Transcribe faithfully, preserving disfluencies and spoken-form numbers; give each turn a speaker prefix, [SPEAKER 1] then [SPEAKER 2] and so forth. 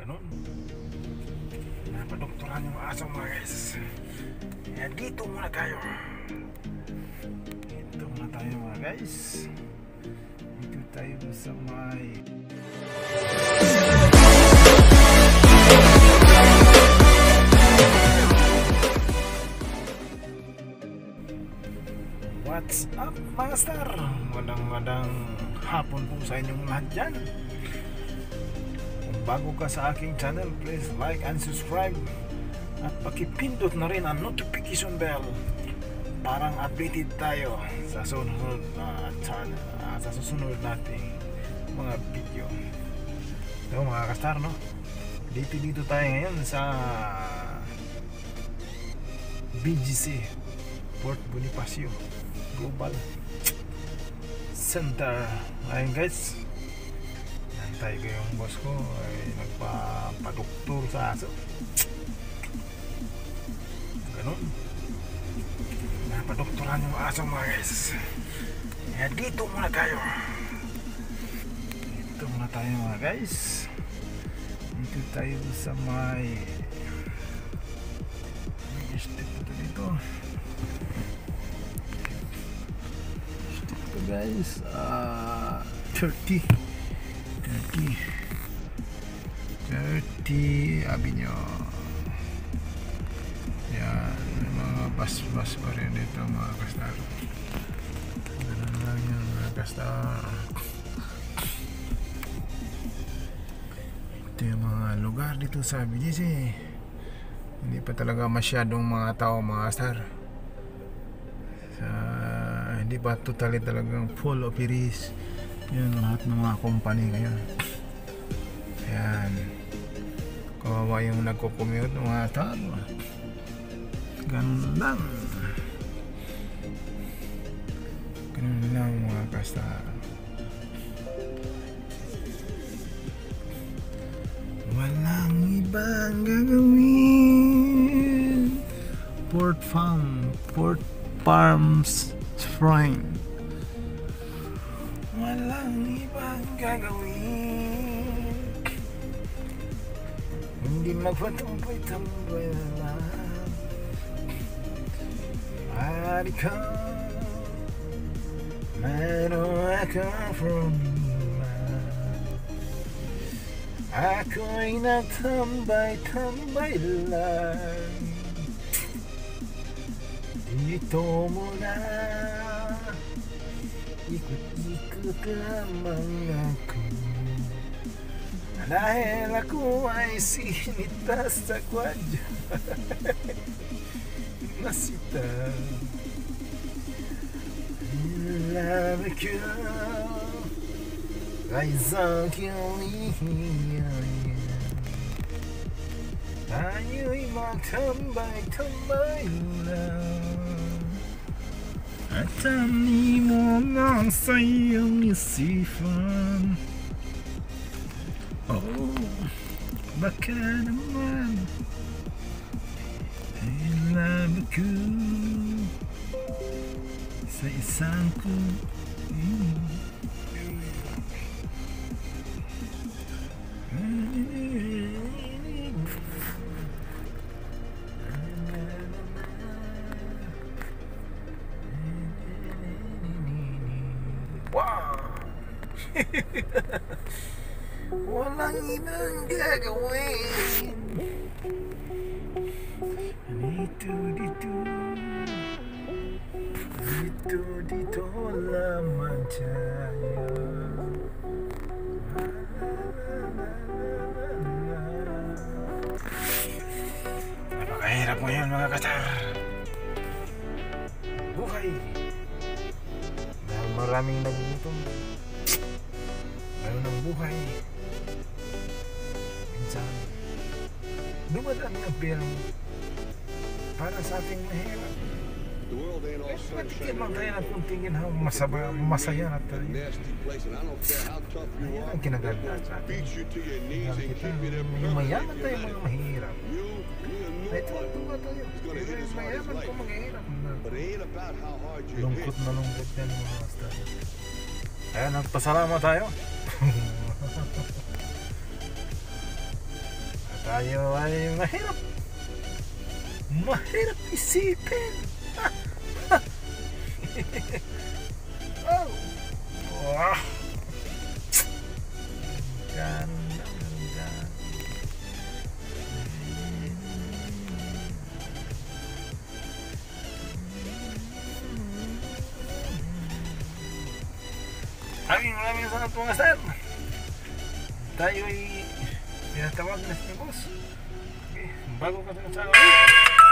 [SPEAKER 1] Ganun. Napadoktoran yung aso mga guys. Kaya dito muna tayo. Dito muna tayo mga guys. Dito tayo sa may What's up mga star? Magandang-magandang hapon po sa inyong lahat dyan. Kung bago ka sa aking channel, please like and subscribe. At pakipindot na rin ang notification bell parang updated tayo sa susunod na channel, uh, sa susunod nating mga video. So mga kastar, no? Dito dito tayo ngayon sa B G C Port Bonifacio Global Center. Ayun guys, nantay ko yung boss ko ay nagpapadoktor sa aso. Ganun, napadoktoran yung aso mga guys. Kaya dito muna tayo. Dito muna tayo mga guys. Dito tayo sa may may step ito dito. Guys, uh, thirty Avenue. Yan, may mga bus-bus pa rin dito mga kastar. Ganun lang yan mga kastar. Ito yung mga lugar dito sa B G C. Hindi pa talaga masyadong mga tao mga kastar. Sa hindi ba totally talagang full operies yun lahat ng mga company ngayon. Ayan, kawawa yung nagko-commute ng mga tao. Ganun lang, ganun lang mga kastar. Walang ibang gagawin. Port Farm, Port Farms Shrine. Walang ibang gagawin, hindi magpatumpay-tumpay na lang. Pari ka, meron ako from ako'y nagtambay-tambay lang. Dito muna, ikot-ikot lamang ako, dahil ako ay sinita sa kwadya. Nasita love ko ay sa kiliyan. Tayo'y magtambay-tambay lang at tanim mo lang sa iyong isipan. Oh, baka naman ay love ko sa isang ko. Walang ibang gagawin. Dito, dito, dito, dito lamang tayo. Napakahirap mo yan mga kastar. Buhay dahil maraming nagugutom. Ganun ang buhay. Minsan dumadaan ng pera para sa ating mahirap. Matikim lang tayo ng kunting ginhaw, masaya na tayo. Yan ang kinaganda sa atin. Yung mayaman tayo mga mahirap. Ito ang tuwa tayo. Yung mayaman ko mga hirap. Lungkot na lungkot yan mga master. Kaya nagpasalamat tayo. tayo ay mahirap. Mahirap isipin. Oh. Wow. Ganun lang, ganun lang. Maraming maraming salamat po mga sir. Tayo ay tinatawag na si boss. Okay, bago ka sa